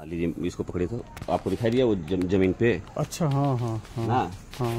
लीजिए इसको पकड़े तो आपको दिखाई दिया वो जमीन पे। अच्छा हाँ हाँ हाँ हाँ हाँ।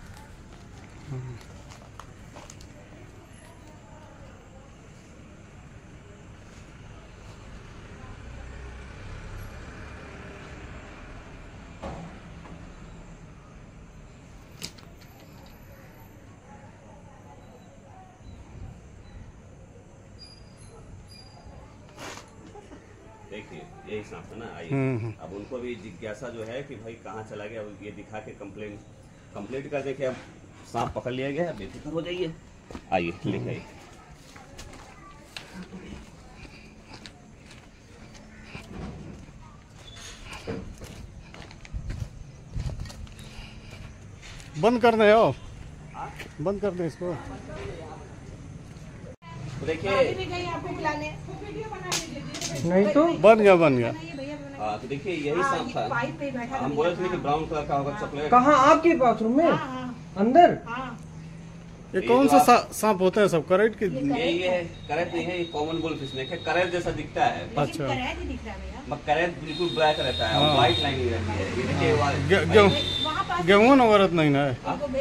देखिए यही सांप है ना। आइए अब उनको भी जिज्ञासा जो है कि भाई कहाँ चला गया, ये दिखा के कंप्लेंट कर दे कि अब सांप पकड़ लिया गया, बेफिक्र हो जाइए। आइए लेके आइए। बंद कर दे आओ, बंद कर दे इसको। तो देखिए नहीं तो बन गया। हाँ तो देखिए यही सांप था। हम बोले थे कि ब्राउन कलर का होगा चॉकलेट। कहाँ? आपके बाथरूम में अंदर? ये कौन सा सांप होता है सब? करेट के? ये है करेट नहीं है, ये कॉमन बुल स्नेक है। करेट जैसा दिखता है। अच्छा करेट बिल्कुल ब्लैक रहता है और व्हाइट लाइनिंग रहती है। ये देखिए गेहूं नवरत नहीं ना है।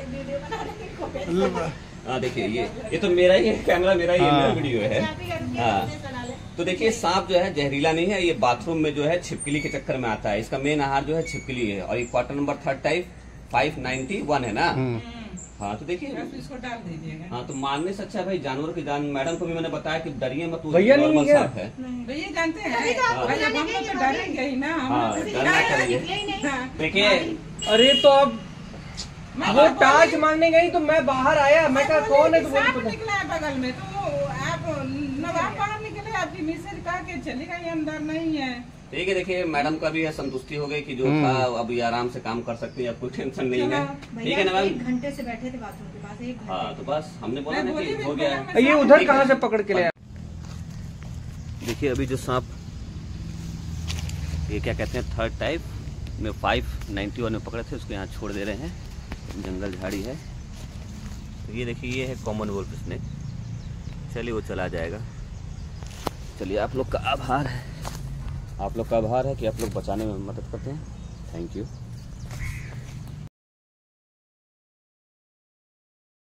हाँ देखिए ये तो मेरा ही है, कैमरा मेरा ही है, मेरा वीडियो है। हाँ तो देखिए सांप जो है जहरीला नहीं है, ये बाथरूम में जो है छिपकली के चक्कर में आता है। इसका मेन आहार जो है छिपकली है और ये क्वार्टर नंबर 3rd टाइप 591 है ना। हाँ तो देखिए इसको डाल दीजिएगा। हाँ तो मारने से अच्छा भाई जानवर की जान। मैडम को भी मैंने बताया कि डरिए मत, भैया नॉर्मल सांप है। भैया जानते हैं भाई, अब हम लोग तो डरेंगे ही ना। हाँ डरना चाहिए। देखिए अरे तो अब वो टार्च मारने गई तो मैं बाहर आया, मैं कहा कौन है? तो सांप निकला है बगल में, तो आप नवाब बाहर निकले, आपकी मिसेज कहा के चली गई अंदर नहीं है। ठीक है देखिए मैडम का भी संतुष्टि हो गई कि जो था अब ये आराम से काम कर सकती है, अब कोई टेंशन नहीं है। ठीक है ना मैम? 1 घंटे से बैठे थे बाथरूम के पास, 1 घंटे। हाँ तो बस हमने बोला ना कि हो गया। ये उधर कहाँ से पकड़ के ले आया? देखिए अभी जो सांप ये क्या कहते हैं 3rd टाइप में 591 में पकड़े थे, उसको यहाँ छोड़ दे रहे हैं। जंगल झाड़ी है तो ये देखिए ये है कॉमन वुल्फ स्नेक। चलिए वो चला जाएगा। चलिए आप लोग का आभार है, आप लोग का आभार है कि आप लोग बचाने में मदद करते हैं। Thank you.